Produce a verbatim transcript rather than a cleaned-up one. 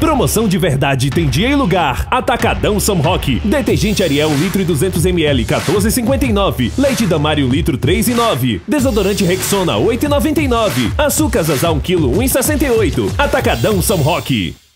Promoção de verdade tem dia e lugar. Atacadão São Roque. Detergente Ariel um litro e duzentos mililitros, quatorze e cinquenta e nove. Leite Damari um litro, três e nove. Desodorante Rexona, oito e noventa e nove. Açúcar Zazá um quilo, um e sessenta e oito. Atacadão São Roque.